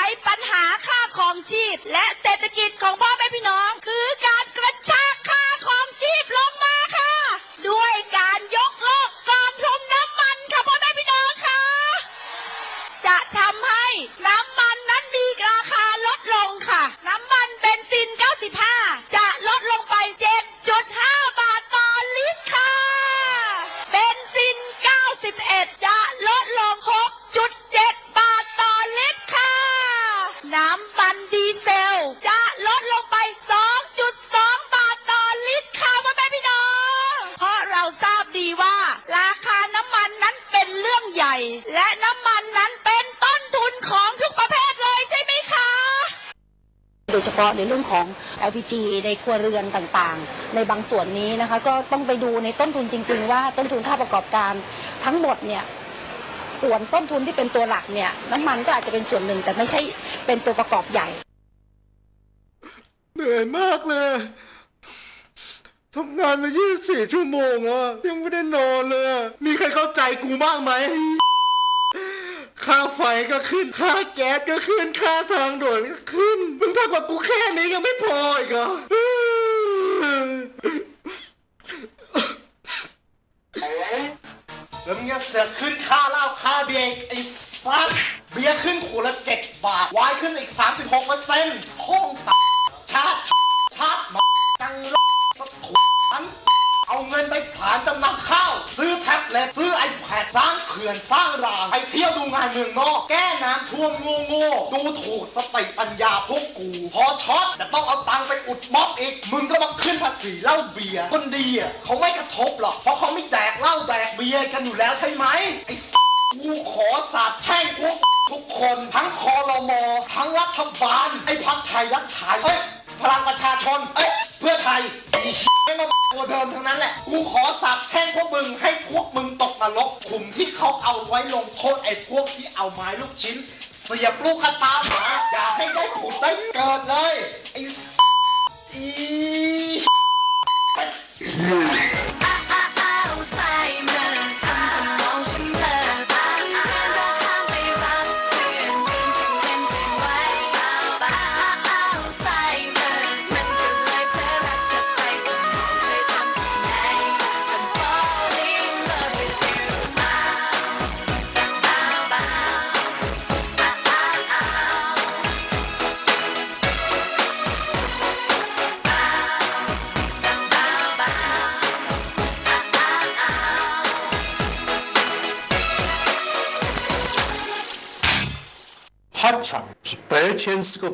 ปัญหาค่าครองชีพและเศรษฐกิจของพ่อแม่พี่น้องคือการกระชากค่าครองชีพลงมาค่ะด้วยการยกเลิกกองทุนน้ำมันค่ะพ่อแม่พี่น้องค่ะจะทำให้น้ำมันนั้นมีราคาลดลงค่ะน้ำมันเบนซิน95จะลดลงไป 7.5 บาทต่อลิตรค่ะเบนซิน91จะลดลง 6.7 บาทต่อลิตรค่ะน้ำมันดีเซลจะลดลงไป 2.2 บาทต่อลิตรค่ะพ่อแม่พี่น้องเพราะเราทราบดีว่าราคาน้ำมันนั้นเป็นเรื่องใหญ่และน้ำมันนั้นเป็นต้นทุนของทุกประเภทเลยใช่ไหมคะโดยเฉพาะในเรื่องของ LPG ในครัวเรือนต่างๆในบางส่วนนี้นะคะก็ต้องไปดูในต้นทุนจริงๆว่าต้นทุนค่าประกอบการทั้งหมดเนี่ยส่วนต้นทุนที่เป็นตัวหลักเนี่ยน้ำมันก็อาจจะเป็นส่วนหนึ่งแต่ไม่ใช่เป็นตัวประกอบใหญ่เหนื่อยมากเลยทำงานมา24 ชั่วโมงอ่ะยังไม่ได้นอนเลยมีใครเข้าใจกูบ้างไหมค่าไฟก็ขึ้นค่าแก๊สก็ขึ้นค่าทางด่วนก็ขึ้นมึงทำกับกูแค่นี้ยังไม่พออีกเหรอแล้วมึงจะเสือกขึ้นค่าเหล้าค่าเบียร์ไอ้สัสเบียร์ขึ้นขวดละ7 บาทไวน์ขึ้นอีก 36%ห้องชาติมาจังสะถุนเอาเงินไปผลานจำนำข้าวซื้อแท็บเล็ตซื้อไอแพดสร้างเขื่อนสร้างรางไปเที่ยวดูงานเมืองนอกแก้น้ำท่วมโง่ดูถูกสติปัญญาพวกกูพอช็อตจะต้องเอาตังค์ไปอุดม็อบอีกมึงก็มาขึ้นภาษีเหล้าเบียร์คนดีอ่ะเขาไม่กระทบหรอกเพราะเขาไม่แดกเหล้าแดกเบียร์กันอยู่แล้วใช่ไหมไอ้กูขอสาบแช่งพวกทุกคนทั้งครม.ทั้งรัฐบาลไอ้พรรคไทยรักไทยพลังประชาชนเพื่อไทยไม่มาตัวเดิมทั้งนั้นแหละกูขอสาบแช่งพวกมึงให้พวกมึงตกนรกขุมที่เขาเอาไว้ลงโทษไอ้พวกที่เอาไม้ลูกชิ้นเสียบลูกตาหมาอย่าให้ได้ผุดได้เกิดเลยไ 핫샷 스페셜스급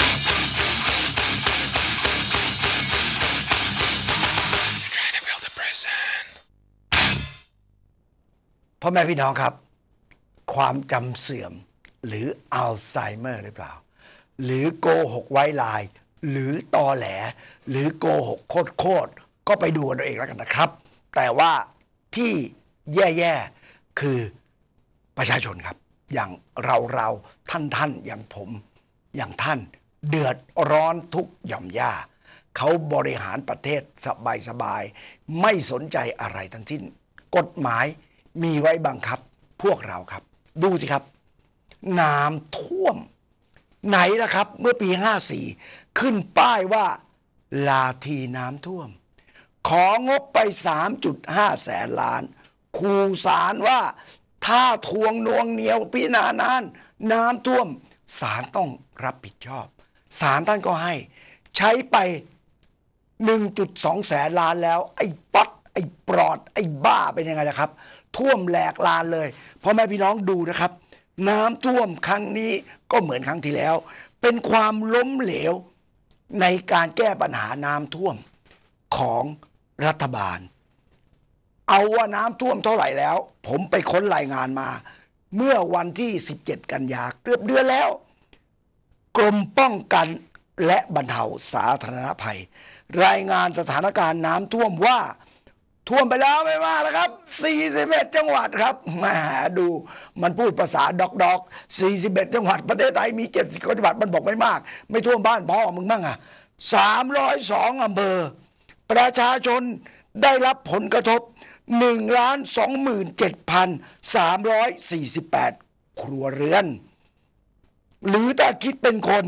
พ่อแม่พี่น้องครับความจำเสื่อมหรืออัลไซเมอร์หรือเปล่าหรือโกหกไว้ลายหรือตอแหลหรือโกหกโคตรก็ไปดูกันเอาเองแล้วกันนะครับแต่ว่าที่แย่ๆคือประชาชนครับอย่างเราท่านอย่างผมอย่างท่านเดือดร้อนทุกหย่อมย่าเขาบริหารประเทศสบายไม่สนใจอะไรทั้งสิ้นกฎหมายมีไว้บังคับพวกเราครับดูสิครับน้ำท่วมไหนล่ะครับเมื่อปี54ขึ้นป้ายว่าลาทีน้ำท่วมของบไป 3.5 แสนล้านขู่ศาลว่าถ้าทวงนวงเหนียวพิจารณานานน้ำท่วมศาลต้องรับผิดชอบศาลท่านก็ให้ใช้ไป 1.2 แสนล้านแล้วไอ้ป๊อตไอ้ปลอดไอ้บ้าเป็นยังไงล่ะครับท่วมแหลกลานเลยพ่อแม่พี่น้องดูนะครับน้ำท่วมครั้งนี้ก็เหมือนครั้งที่แล้วเป็นความล้มเหลวในการแก้ปัญหาน้ำท่วมของรัฐบาลเอาว่าน้ำท่วมเท่าไหร่แล้วผมไปค้นรายงานมาเมื่อวันที่17 กันยาเกือบเดือนแล้วกรมป้องกันและบรรเทาสาธารณภัยรายงานสถานการณ์น้ำท่วมว่าท่วมไปแล้วไม่มากแล้วครับ41 จังหวัดครับมาดูมันพูดภาษาดอก41 จังหวัดประเทศไทยมี70 จังหวัดมันบอกไม่มากไม่ท่วมบ้านพ่อมึงมั่งอ่ะ302 อำเภอประชาชนได้รับผลกระทบ 1,27,348 ครัวเรือนหรือถ้าคิดเป็นคน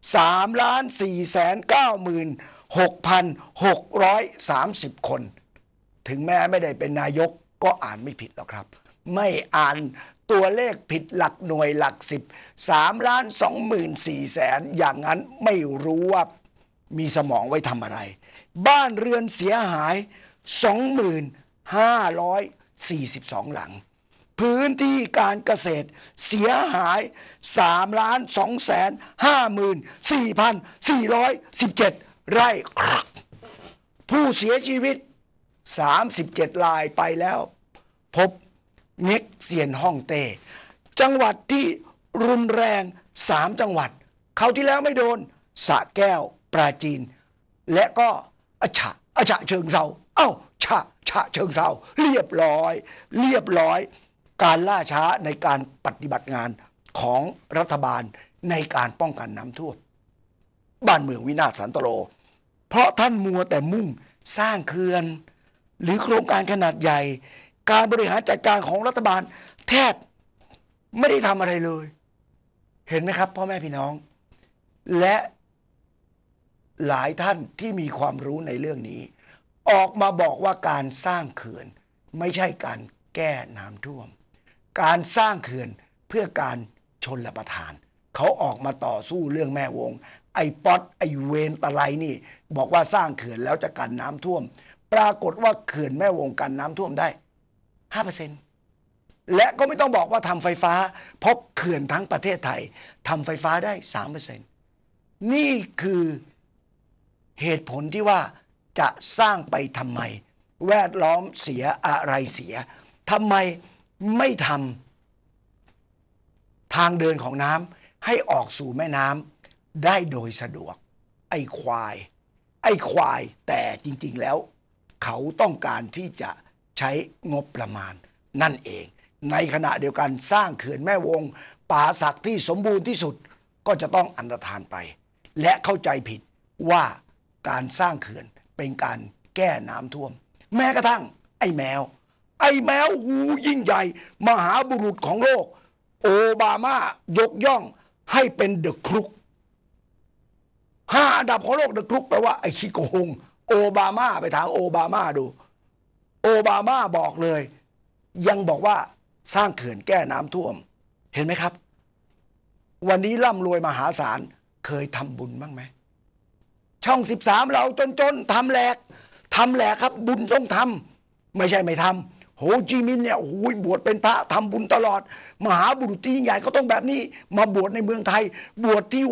3,496,630 คน ถึงแม้ไม่ได้เป็นนายกก็อ่านไม่ผิดหรอกครับไม่อ่านตัวเลขผิดหลักหน่วยหลักสิบ3,24,000,000อย่างนั้นไม่รู้ว่ามีสมองไว้ทำอะไรบ้านเรือนเสียหาย 2,542 หลังพื้นที่การเกษตรเสียหาย 3,254,417 ไร่ผู้เสียชีวิต37 รายไปแล้วพบเง็กเซียนฮ่องเต้จังหวัดที่รุนแรง3จังหวัดเขาที่แล้วไม่โดนสระแก้วปราจีนและก็ฉะเชิงเทราฉะเชิงเทราเรียบร้อยการล่าช้าในการปฏิบัติงานของรัฐบาลในการป้องกันน้ำท่วมบ้านเมืองวินาศสันตโลเพราะท่านมัวแต่มุ่งสร้างเขื่อนหรือโครงการขนาดใหญ่การบริหารจัดการของรัฐบาลแทบไม่ได้ทำอะไรเลยเห็นไหมครับพ่อแม่พี่น้องและหลายท่านที่มีความรู้ในเรื่องนี้ออกมาบอกว่าการสร้างเขื่อนไม่ใช่การแก้น้ำท่วมการสร้างเขื่อนเพื่อการชลประทานเขาออกมาต่อสู้เรื่องแม่วงไอ้ป๊อตไอ้เวนตะไลนี่บอกว่าสร้างเขื่อนแล้วจะกันน้ำท่วมปรากฏว่าเขื่อนแม่วงกันน้ำท่วมได้ 5% และก็ไม่ต้องบอกว่าทำไฟฟ้าเพราะเขื่อนทั้งประเทศไทยทำไฟฟ้าได้ 3% นี่คือเหตุผลที่ว่าจะสร้างไปทำไมแวดล้อมเสียอะไรเสียทำไมไม่ทำทางเดินของน้ำให้ออกสู่แม่น้ำได้โดยสะดวกไอ้ควายแต่จริงๆแล้วเขาต้องการที่จะใช้งบประมาณนั่นเองในขณะเดียวกันสร้างเขื่อนแม่วงป่าศักที่สมบูรณ์ที่สุดก็จะต้องอันตรธานไปและเข้าใจผิดว่าการสร้างเขื่อนเป็นการแก้น้ำท่วมแม้กระทั่งไอ้แมวหูยิ่งใหญ่มหาบุรุษของโลกโอบามายกย่องให้เป็นเดอะครุก5 อันดับของโลกเดอะครุกแปลว่าไอ้ขี้โกงโอบามาไปถามโอบามาดูโอบามาบอกเลยยังบอกว่าสร้างเขื่อนแก้น้ำท่วมเห็นไหมครับวันนี้ร่ำรวยมหาศาลเคยทำบุญบ้างไหมช่อง13เราจนทำแหลกครับบุญต้องทำไม่ใช่ไม่ทำโฮจิมินห์เนี่ยโอ้โหบวชเป็นพระทำบุญตลอดมหาบุรุษที่ยิ่งใหญ่ก็ต้องแบบนี้มาบวชในเมืองไทยบวชที่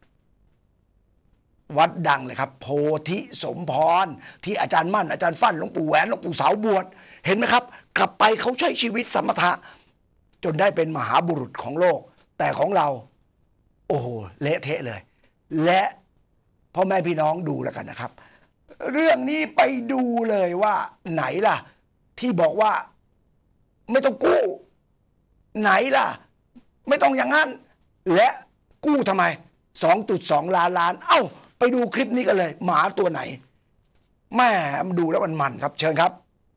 วัดดังเลยครับโพธิสมพรที่อาจารย์มั่นอาจารย์ฟั่นหลวงปู่แหวนหลวงปู่เสาบวชเห็นไหมครับกลับไปเขาใช้ชีวิตสมถะจนได้เป็นมหาบุรุษของโลกแต่ของเราโอ้โหเละเทะเลยและพ่อแม่พี่น้องดูแล้วกันนะครับเรื่องนี้ไปดูเลยว่าไหนล่ะที่บอกว่าไม่ต้องกู้ไหนล่ะไม่ต้องอย่างนั้นและกู้ทำไม 2.2 ล้านเอ้าไปดูคลิปนี้กันเลยหมาตัวไหนแม่ดูแล้วมันครับเชิญครับ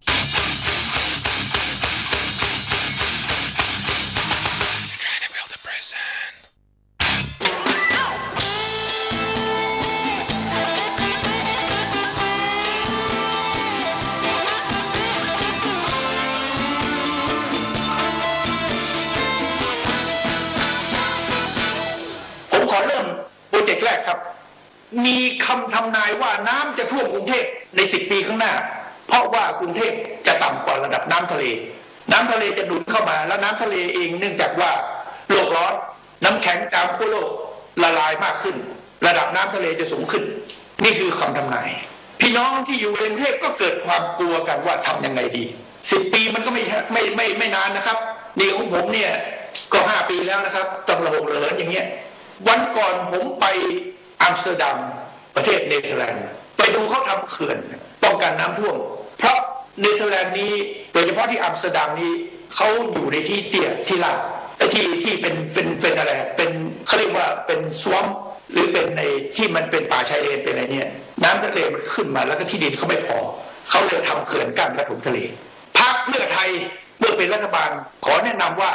ขอเริ่มโปรเจกต์แรกครับมีคำทำนายว่าน้ำจะท่วมกรุงเทพใน10 ปีข้างหน้าเพราะว่ากรุงเทพจะต่ำกว่าระดับน้ำทะเลจะดูดเข้ามาแล้วน้ำทะเลเองเนื่องจากว่าโลกร้อนน้ำแข็งตามขั้วโลกละลายมากขึ้นระดับน้ำทะเลจะสูงขึ้นนี่คือคำทำนายพี่น้องที่อยู่ในกรุงเทพก็เกิดความกลัวกันว่าทำยังไงดี10 ปีมันก็ไม่นานนะครับนี่ของผมเนี่ยก็5 ปีแล้วนะครับต้องระหกระเหินอย่างเงี้ยวันก่อนผมไปอัมสเตอร์ดัมประเทศเนเธอร์แลนด์ไปดูเขาทำเขื่อนป้องกันน้ำท่วมเพราะเนเธอร์แลนด์นี้โดยเฉพาะที่อัมสเตอร์ดัมนี้เขาอยู่ในที่เตี้ยที่ลาดที่เป็นอะไรเป็นเขาเรียกว่าเป็นสวมหรือเป็นในที่มันเป็นป่าชายเลนเป็นอะไรเนี่ยน้ำทะเลมันขึ้นมาแล้วก็ที่ดินเขาไม่พอเขาเลยทำเขื่อนกั้นกระถมทะเลพรรคเพื่อไทยเมื่อเป็นรัฐบาลขอแนะนำว่า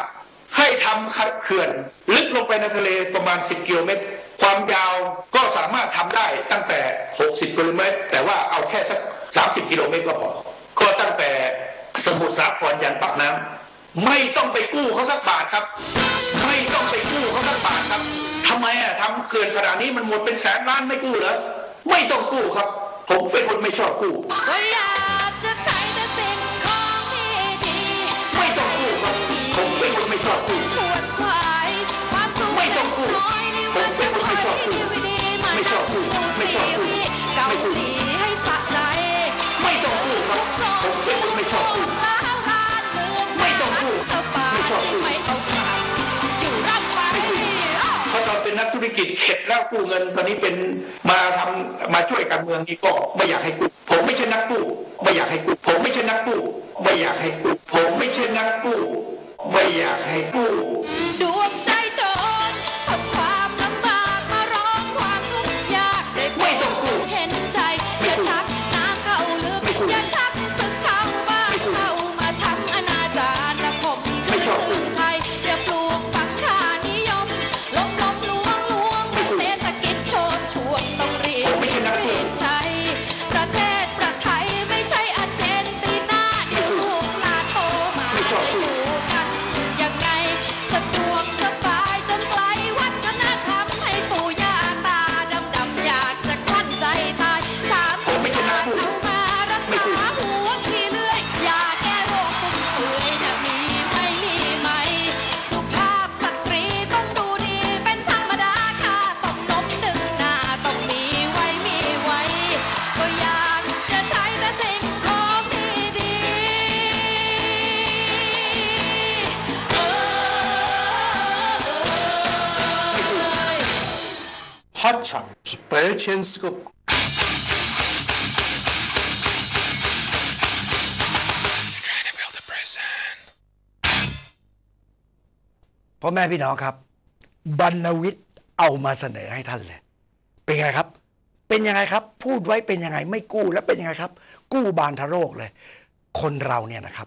ให้ทำเขื่อนลึกลงไปในทะเลประมาณ10 กิโลเมตรความยาวก็สามารถทำได้ตั้งแต่60 กิโลเมตรแต่ว่าเอาแค่สัก30 กิโลเมตรก็พอก็ตั้งแต่สมุทรสาครยันปากน้ำไม่ต้องไปกู้เขาสักบาทครับไม่ต้องไปกู้เขาสักบาทครับทำไมทำเขื่อนขนาดนี้มันหมดเป็นแสนล้านไม่กู้เหรอไม่ต้องกู้ครับผมเป็นคนไม่ชอบกู้ก็อยากจะใช้แต่สิ่งของที่ดีไม่ต้องกู้ครับผมเป็นคนไม่ชอบกู้ควรควายความสุขไม่ต้องกู้ผมเป็นคนไม่ชอบกู้ไม่ชอบกู้ไม่ชอบกู้เกาหลีให้สะใจไม่ต้องกู้ครับผมเป็นคนไม่ชอบกู้ไม่ต้องกู้ไม่ชอบกู้ไม่เอาขาดอยู่รับไว้เพราะตอนเป็นนักธุรกิจเข็ดแล้วกู้เงินตอนนี้เป็นมาช่วยการเมืองนี่ก็ไม่อยากให้กู้ผมไม่ใช่นักกู้ไม่อยากให้กู้ผมไม่ใช่นักกู้ไม่อยากให้กู้ผมไม่ใช่นักกู้ไม่อยากให้กู้ดวงใจโจรทำความลำบากมาร้องความทุกข์ยากได้ไม่ต้องกู้เห็นใจอย่าชักน้ำเข้าลึกอย่าชักศึกเข้าบ้านเข้ามาทำอนาจารและผมคือไทยอย่าปลูกฝังค่านิยมล้มล้วงเศรษฐกิจโชดช่วงต้องเรียนใช้ประเทศประไทยไม่ใช่อาร์เจนตินาเดี๋ยวลูกหลานโตมาจะอยู่กันยังไงสะดวกสบายจนไกลวัฒนธรรมให้ปู่ย่าตาดำอยากจะกลั้นใจตายถามผมไม่ใช่นักกู้เอามารักษาหัวขี้เลื่อยยาแก้โรคฟุ่มเฟือยน่ะมีไม่มีไหมสุภาพสตรีต้องดูดีเป็นธรรมดาค่ะต้องนมดึงหน้าต้องมีไว้ก็อยากจะใช้แต่สิ่งของดี Hotshot Spelltjänstgruppe พ่อแม่พี่น้องครับบรรณวิทย์เอามาเสนอให้ท่านเลยเป็นไงครับเป็นยังไงครับพูดไว้เป็นยังไงไม่กู้แล้วเป็นยังไงครับกู้บานทะโรคเลยคนเราเนี่ยนะครับ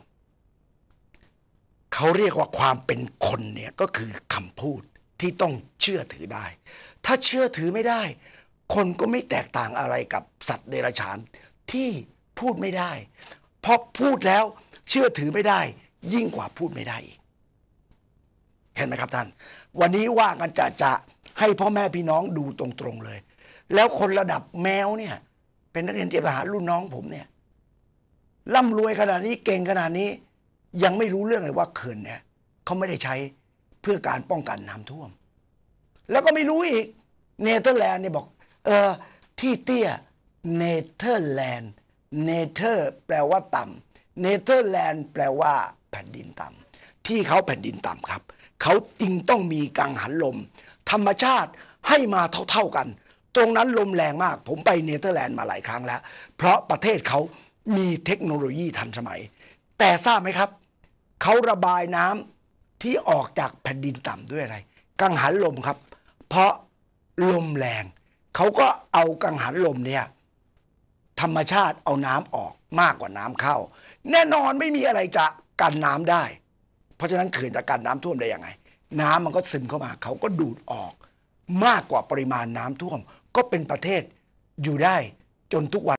เขาเรียกว่าความเป็นคนเนี่ยก็คือคำพูดที่ต้องเชื่อถือได้ถ้าเชื่อถือไม่ได้คนก็ไม่แตกต่างอะไรกับสัตว์เดรัจฉานที่พูดไม่ได้เพราะพูดแล้วเชื่อถือไม่ได้ยิ่งกว่าพูดไม่ได้อีกเห็นไหมครับท่านวันนี้ว่ากันจะให้พ่อแม่พี่น้องดูตรงๆเลยแล้วคนระดับแมวเนี่ยเป็นนักเรียนเตรียมทหารรุ่นน้องผมเนี่ยร่ำรวยขนาดนี้เก่งขนาดนี้ยังไม่รู้เรื่องเลยว่าเขื่อนเนี่ยเขาไม่ได้ใช้เพื่อการป้องกันน้ำท่วมแล้วก็ไม่รู้อีกเนเธอร์แลนด์เนี่ยบอกที่เตี้ยเนเธอร์แลนด์เนเธอร์แปลว่าต่ำเนเธอร์แลนด์แปลว่าแผ่นดินต่ำที่เขาแผ่นดินต่ำครับเขาจึงต้องมีกังหันลมธรรมชาติให้มาเท่ากันตรงนั้นลมแรงมากผมไปเนเธอร์แลนด์มาหลายครั้งแล้วเพราะประเทศเขามีเทคโนโลยีทันสมัยแต่ทราบไหมครับเขาระบายน้ำที่ออกจากแผ่นดินต่ำด้วยอะไรกังหันลมครับเพราะลมแรงเขาก็เอากังหันลมเนี่ยธรรมชาติเอาน้ำออกมากกว่าน้ำเข้าแน่นอนไม่มีอะไรจะกันน้ำได้เพราะฉะนั้นเขื่อนจะกันน้ำท่วมได้ยังไงน้ำมันก็ซึมเข้ามาเขาก็ดูดออกมากกว่าปริมาณน้ำท่วมก็เป็นประเทศอยู่ได้จนทุกวัน